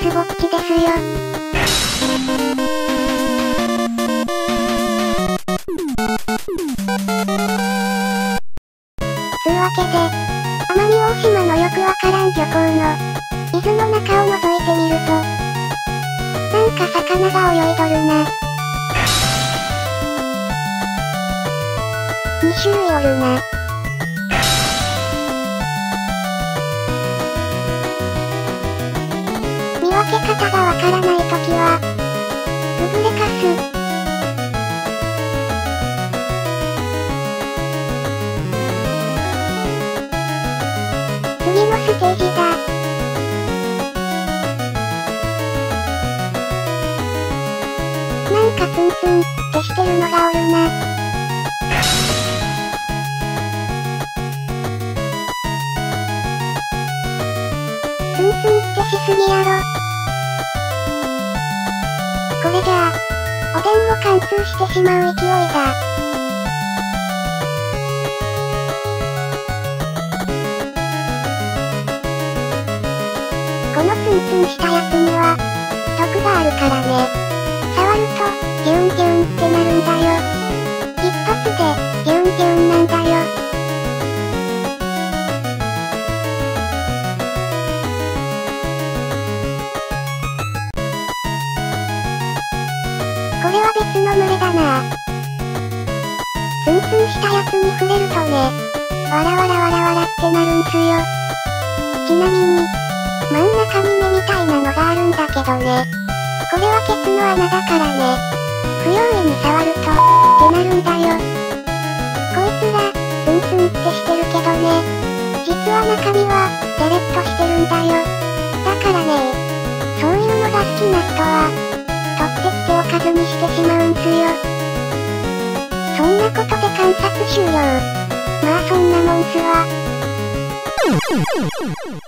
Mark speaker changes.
Speaker 1: スぼっちですよ。つうわけで、奄美大島のよくわからん漁港の、水の中を覗いてみると、なんか魚が泳いどるな。2種類おるな。見分け方がわからないときは、ルブレカス。次のステージだ。なんかツンツンってしてるのがおるな。ツンツンってしすぎやろ。これじゃあ、おでんを貫通してしまう勢いだ。このツンツンしたやつには、毒があるからね。触ると、ギュンギュンってなるんだよ。一発で、ギュンギュンなんだよ。これは別の群れだな。ツンツンしたやつに触れるとね、わらわらわらわらってなるんすよ。ちなみに、真ん中に目みたいなのがあるんだけどね。これはケツの穴だからね。不用意に触ると、ってなるんだよ。こいつら、ツンツンってしてるけどね。実は中身は、デレッとしてるんだよ。だからね、そういうのが好きな人は、取ってきておかずにしてしまうんすよ。そんなことで観察終了。まあそんなもんすわ。